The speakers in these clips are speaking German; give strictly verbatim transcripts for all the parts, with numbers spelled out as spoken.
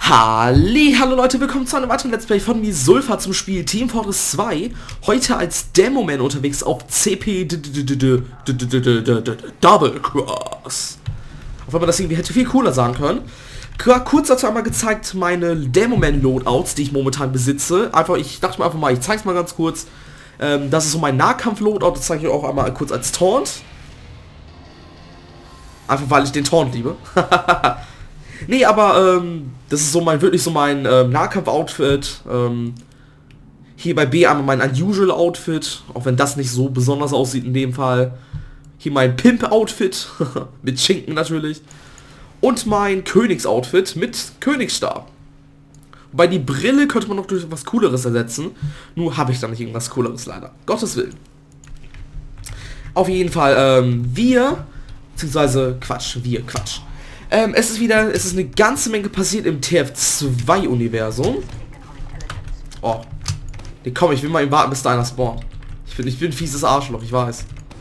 Halli, hallo Leute, willkommen zu einem weiteren Let's Play von mir, Sulfa, zum Spiel Team Fortress zwei. Heute als Demo-Man unterwegs auf C P Double Cross. Auch wenn man das irgendwie hätte viel cooler sagen können. Kurz dazu einmal gezeigt meine Demo-Man-Loadouts, die ich momentan besitze. Einfach, ich dachte mir einfach mal, ich zeige es mal ganz kurz. Ähm, das ist so mein Nahkampf-Loadout, das zeige ich auch einmal kurz als Taunt. Einfach weil ich den Taunt liebe. Nee, aber ähm, das ist so mein, wirklich so mein ähm, Nahkampf-Outfit. Ähm, hier bei B einmal mein Unusual-Outfit, auch wenn das nicht so besonders aussieht in dem Fall. Hier mein Pimp-Outfit, mit Schinken natürlich. Und mein Königs-Outfit mit Königsstab. Wobei die Brille könnte man noch durch was Cooleres ersetzen. Nur habe ich da nicht irgendwas Cooleres leider. Gottes Willen. Auf jeden Fall, ähm, wir, beziehungsweise Quatsch, wir, Quatsch. Ähm, es ist wieder, es ist eine ganze Menge passiert im T F zwei Universum. Oh. Nee, komm, ich will mal eben warten, bis da einer spawnt. Ich bin, ich bin ein fieses Arschloch, ich weiß.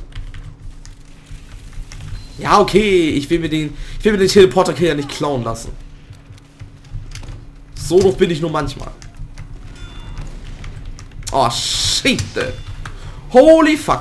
Ja, okay, ich will mir den, ich will mir den Teleporter-Kill ja nicht klauen lassen. So doof bin ich nur manchmal. Oh, shit. Holy fuck.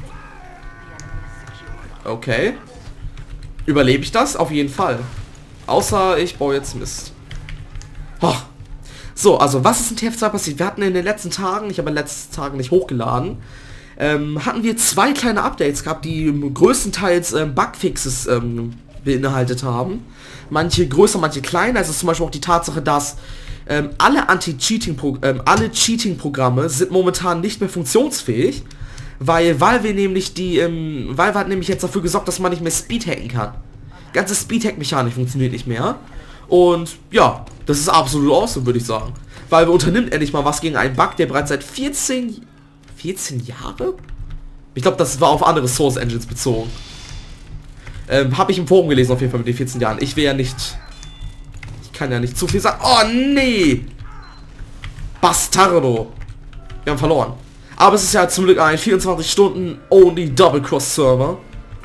Okay. Überlebe ich das? Auf jeden Fall. Außer ich baue jetzt Mist. Oh. So, also was ist in T F zwei passiert? Wir hatten in den letzten Tagen, ich habe in den letzten Tagen nicht hochgeladen, ähm, hatten wir zwei kleine Updates gehabt, die größtenteils ähm, Bugfixes ähm, beinhaltet haben. Manche größer, manche kleiner. Also zum Beispiel auch die Tatsache, dass ähm, alle Anti-Cheating, ähm, alle Cheating-Programme sind momentan nicht mehr funktionsfähig. Weil Valve nämlich die, ähm, Valve hat nämlich jetzt dafür gesorgt, dass man nicht mehr Speedhacken kann. Ganze Speedhack-Mechanik funktioniert nicht mehr. Und ja, das ist absolut awesome, würde ich sagen. Valve unternimmt endlich mal was gegen einen Bug, der bereits seit vierzehn, vierzehn Jahre? Ich glaube, das war auf andere Source Engines bezogen. Ähm, habe ich im Forum gelesen auf jeden Fall mit den vierzehn Jahren. Ich will ja nicht, ich kann ja nicht zu viel sagen. Oh nee! Bastardo! Wir haben verloren. Aber es ist ja zum Glück ein vierundzwanzig Stunden Only Double Cross Server.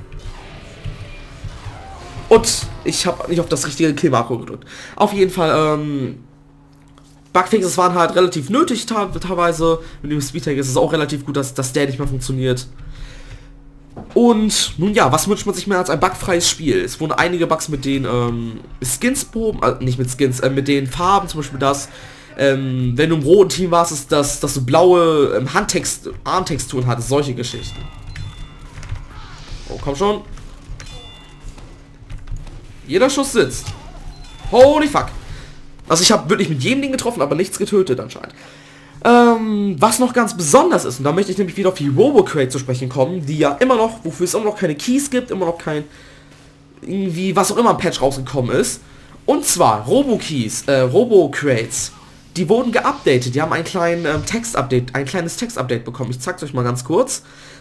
Und ich habe nicht auf das richtige Kill-Marko gedrückt. Auf jeden Fall, ähm, Bugfixes waren halt relativ nötig teilweise. Mit dem Speedhack ist es auch relativ gut, dass, dass der nicht mehr funktioniert. Und nun ja, was wünscht man sich mehr als ein bugfreies Spiel? Es wurden einige Bugs mit den ähm, Skins behoben, also nicht mit Skins, äh, mit den Farben, zum Beispiel das. Ähm, wenn du im roten Team warst, ist das, dass du blaue ähm, Handtext, Armtexturen hattest, solche Geschichten. Oh, komm schon. Jeder Schuss sitzt. Holy fuck. Also ich habe wirklich mit jedem Ding getroffen, aber nichts getötet anscheinend. Ähm, was noch ganz besonders ist, und da möchte ich nämlich wieder auf die Robo-Crate zu sprechen kommen, die ja immer noch, wofür es immer noch keine Keys gibt, immer noch kein, irgendwie, was auch immer ein Patch rausgekommen ist. Und zwar Robo-Keys, äh, Robo-Crates. Die wurden geupdatet, die haben einen kleinen ähm, Text-Update, ein kleines Text-Update bekommen. Ich zeig's euch mal ganz kurz.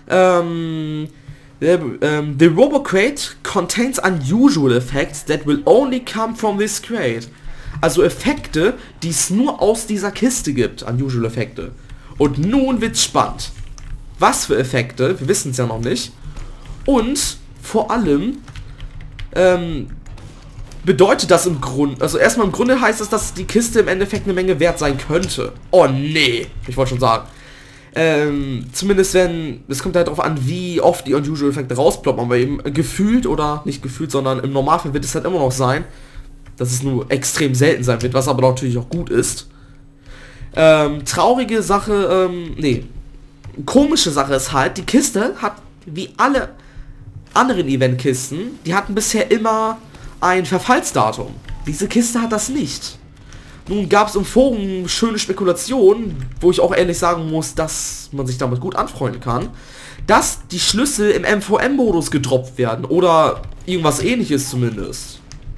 Ähm, the, um, the Robo-Crate contains unusual effects that will only come from this crate. Also Effekte, die es nur aus dieser Kiste gibt, unusual Effekte. Und nun wird's spannend. Was für Effekte? Wir wissen es ja noch nicht. Und vor allem, ähm, bedeutet das im Grunde, also erstmal im Grunde heißt es, dass die Kiste im Endeffekt eine Menge wert sein könnte. Oh nee, ich wollte schon sagen. Ähm, zumindest wenn, es kommt halt darauf an, wie oft die Unusual Effekte rausploppen, aber eben gefühlt oder nicht gefühlt, sondern im Normalfall wird es halt immer noch sein, dass es nur extrem selten sein wird, was aber natürlich auch gut ist. Ähm, traurige Sache, ähm, nee, komische Sache ist halt, die Kiste hat, wie alle anderen Eventkisten, die hatten bisher immer ein Verfallsdatum. Diese Kiste hat das nicht. Nun gab es im Forum schöne Spekulationen, wo ich auch ehrlich sagen muss, dass man sich damit gut anfreunden kann, dass die Schlüssel im M V M-Modus gedroppt werden oder irgendwas ähnliches zumindest.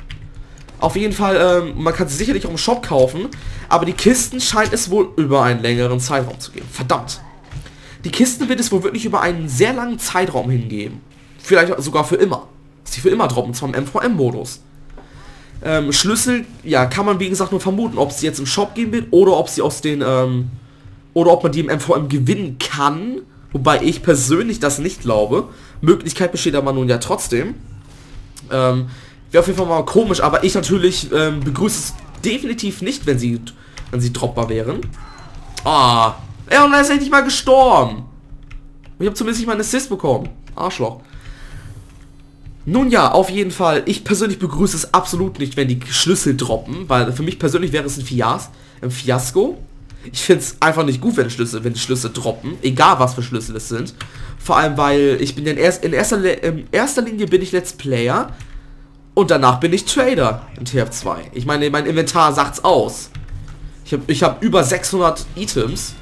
Auf jeden Fall, ähm, man kann sie sicherlich auch im Shop kaufen, aber die Kisten scheint es wohl über einen längeren Zeitraum zu geben. Verdammt. Die Kisten wird es wohl wirklich über einen sehr langen Zeitraum hingeben. Vielleicht sogar für immer. Die für immer droppen, zwar im M V M-Modus. Ähm, Schlüssel, ja, kann man wie gesagt nur vermuten, ob sie jetzt im Shop gehen wird oder ob sie aus den, ähm, oder ob man die im M V M gewinnen kann, wobei ich persönlich das nicht glaube. Möglichkeit besteht aber nun ja trotzdem. Ähm, Wäre auf jeden Fall mal komisch, aber ich natürlich ähm, begrüße es definitiv nicht, wenn sie, wenn sie droppbar wären. Ah, ja, und er ist endlich mal gestorben. Ich habe zumindest nicht mal einen Assist bekommen. Arschloch. Nun ja, auf jeden Fall. Ich persönlich begrüße es absolut nicht, wenn die Schlüssel droppen, weil für mich persönlich wäre es ein, Fias ein Fiasko. Ich finde es einfach nicht gut, wenn Schlüssel, wenn die Schlüssel droppen, egal was für Schlüssel es sind. Vor allem, weil ich bin in, erst, in, erster, in erster Linie bin ich Let's Player und danach bin ich Trader in T F zwei. Ich meine, mein Inventar sagt's aus. Ich habe ich hab über sechshundert Items.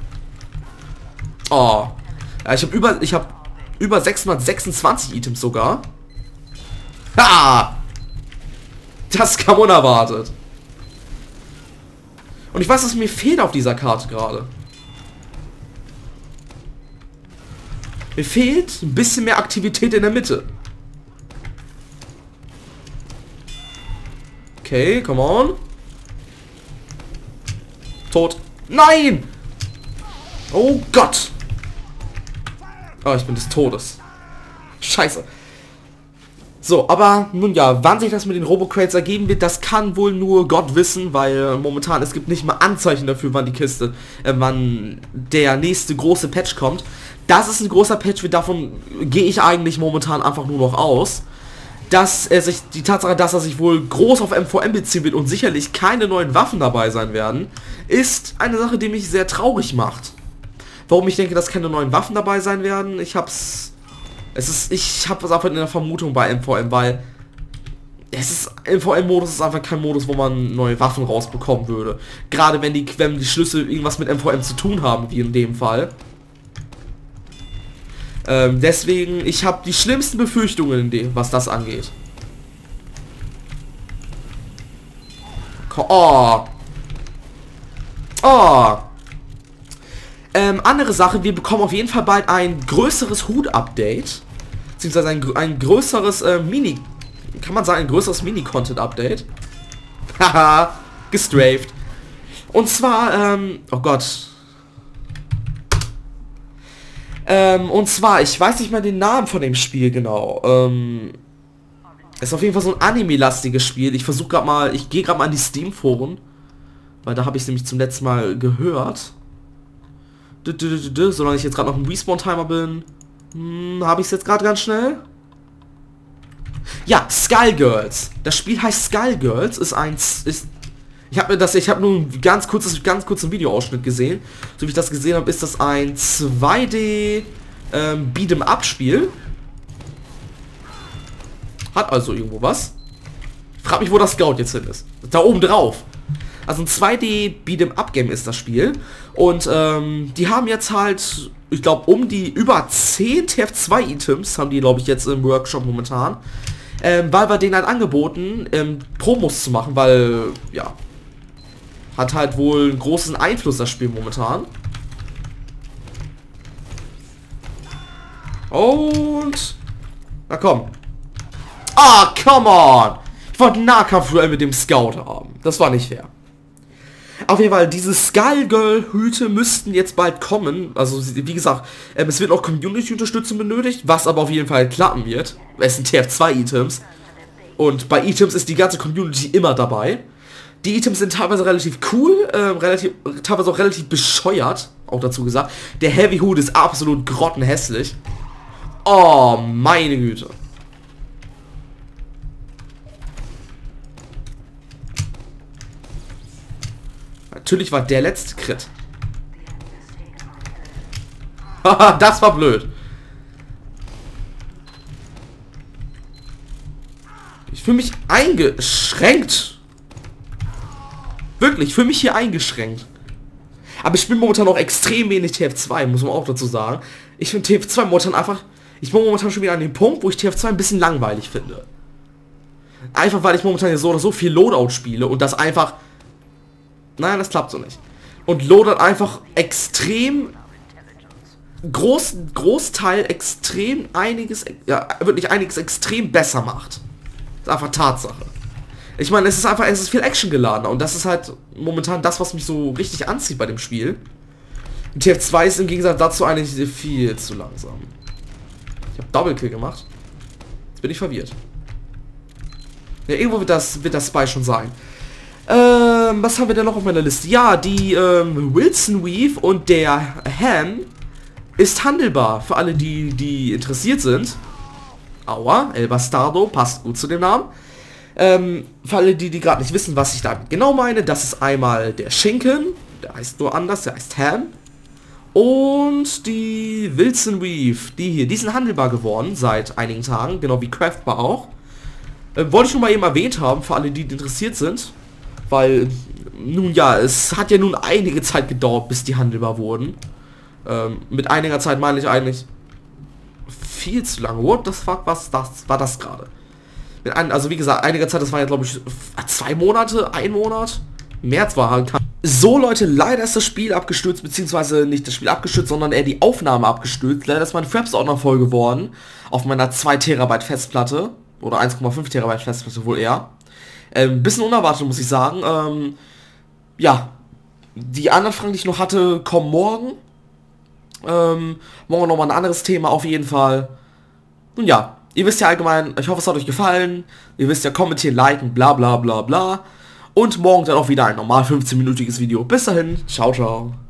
Oh. Ja, ich habe über, ich habe über sechshundertsechsundzwanzig Items sogar. Ha! Das kam unerwartet. Und ich weiß, was mir fehlt auf dieser Karte gerade. Mir fehlt ein bisschen mehr Aktivität in der Mitte. Okay, come on. Tot. Nein! Oh Gott! Oh, ich bin des Todes. Scheiße. So, aber nun ja, wann sich das mit den Robo-Crates ergeben wird, das kann wohl nur Gott wissen, weil momentan es gibt nicht mal Anzeichen dafür, wann die Kiste, äh, wann der nächste große Patch kommt. Das ist ein großer Patch, wie davon gehe ich eigentlich momentan einfach nur noch aus. Dass er sich, die Tatsache, dass er sich wohl groß auf M V M beziehen wird und sicherlich keine neuen Waffen dabei sein werden, ist eine Sache, die mich sehr traurig macht. Warum ich denke, dass keine neuen Waffen dabei sein werden, ich hab's... Es ist, ich habe was einfach in der Vermutung bei M V M, weil es ist, M V M-Modus ist einfach kein Modus, wo man neue Waffen rausbekommen würde. Gerade wenn die, wenn die Schlüssel irgendwas mit M V M zu tun haben, wie in dem Fall. Ähm, deswegen, ich habe die schlimmsten Befürchtungen, in dem, was das angeht. Oh. Oh. Ähm, andere Sache, wir bekommen auf jeden Fall bald ein größeres Hut-Update. Beziehungsweise ein, ein größeres äh, Mini... Kann man sagen, ein größeres Mini-Content-Update. Haha, gestrafed. Und zwar, ähm... Oh Gott. Ähm, und zwar, ich weiß nicht mehr den Namen von dem Spiel genau. Ähm... Ist auf jeden Fall so ein Anime-lastiges Spiel. Ich versuche gerade mal... Ich gehe gerade mal an die Steam-Foren. Weil da habe ich es nämlich zum letzten Mal gehört. Solange ich jetzt gerade noch ein Respawn-Timer bin, hm, habe ich es jetzt gerade ganz schnell. Ja, Skullgirls. Das Spiel heißt Skullgirls, ist eins, ist... Ich habe mir das, ich habe nur ein ganz kurzes, ganz kurzen Videoausschnitt gesehen. So wie ich das gesehen habe, ist das ein zwei D ähm, Beat'em-up-Spiel. Hat also irgendwo was. Ich frage mich, wo das Scout jetzt hin ist. Da oben drauf. Also ein zwei D Beat'em-up-Game ist das Spiel. Und ähm, die haben jetzt halt, ich glaube, um die über zehn T F zwei Items haben die, glaube ich, jetzt im Workshop momentan. Ähm, weil wir denen halt angeboten, ähm, Promos zu machen, weil, ja, hat halt wohl einen großen Einfluss das Spiel momentan. Und, na komm. Ah, come on! Ich wollte ein Nahkampfduell mit dem Scout haben. Das war nicht fair. Auf jeden Fall, diese Skullgirl-Hüte müssten jetzt bald kommen. Also, wie gesagt, ähm, es wird auch Community-Unterstützung benötigt, was aber auf jeden Fall klappen wird. Es sind T F zwei Items. Und bei Items ist die ganze Community immer dabei. Die Items sind teilweise relativ cool, ähm, relativ, teilweise auch relativ bescheuert, auch dazu gesagt. Der Heavy Hut ist absolut grottenhässlich. Oh, meine Güte. Natürlich war der letzte Crit. Haha, das war blöd. Ich fühle mich eingeschränkt. Wirklich, ich fühle mich hier eingeschränkt. Aber ich bin momentan noch extrem wenig T F zwei, muss man auch dazu sagen. Ich finde T F zwei momentan einfach... Ich bin momentan schon wieder an dem Punkt, wo ich T F zwei ein bisschen langweilig finde. Einfach weil ich momentan so oder so viel Loadout spiele und das einfach... Nein, das klappt so nicht. Und Loadout einfach extrem... Groß, Großteil extrem einiges... Ja, wirklich einiges extrem besser macht. Das ist einfach Tatsache. Ich meine, es ist einfach, es ist viel Action geladener und das ist halt momentan das, was mich so richtig anzieht bei dem Spiel. Und T F zwei ist im Gegensatz dazu eigentlich viel zu langsam. Ich habe Double Kill gemacht. Jetzt bin ich verwirrt. Ja, irgendwo wird das, wird das Spy schon sein. Ähm, was haben wir denn noch auf meiner Liste? Ja, die ähm, Wilson Weave und der Ham ist handelbar. Für alle, die, die interessiert sind. Aua, El Bastardo, passt gut zu dem Namen. Ähm, für alle, die, die gerade nicht wissen, was ich damit genau meine, das ist einmal der Schinken, der heißt nur anders, der heißt Ham. Und die Wilson Weave, die hier, die sind handelbar geworden seit einigen Tagen, genau wie Craftbar auch. Äh, wollte ich nur mal eben erwähnt haben, für alle, die interessiert sind. Weil, nun ja, es hat ja nun einige Zeit gedauert, bis die handelbar wurden. Ähm, mit einiger Zeit meine ich eigentlich viel zu lange. What the fuck, was das, war das gerade? Mit ein, also wie gesagt, einiger Zeit, das war ja glaube ich zwei Monate, ein Monat. März war kann. So Leute, leider ist das Spiel abgestürzt, beziehungsweise nicht das Spiel abgestürzt, sondern eher die Aufnahme abgestürzt. Leider ist mein Fraps auch noch voll geworden. Auf meiner zwei Terabyte Festplatte. Oder eins Komma fünf Terabyte Festplatte wohl eher. Ähm, bisschen unerwartet, muss ich sagen. Ähm, ja, die anderen Fragen, die ich noch hatte, kommen morgen. Ähm, morgen nochmal ein anderes Thema auf jeden Fall. Nun ja, ihr wisst ja allgemein, ich hoffe es hat euch gefallen. Ihr wisst ja, kommentieren, liken, bla bla bla bla. Und morgen dann auch wieder ein normal fünfzehnminütiges Video. Bis dahin, ciao ciao.